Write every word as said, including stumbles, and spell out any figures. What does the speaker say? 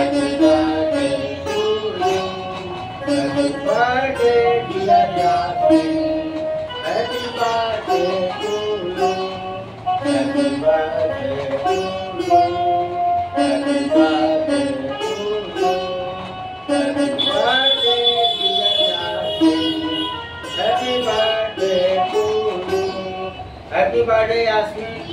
Happy birthday to you. Happy birthday dear Yasmin. Happy birthday to you. Happy birthday to you. Happy birthday to you. Happy birthday dear Yasmin. Happy birthday to you. Happy birthday Yasmin.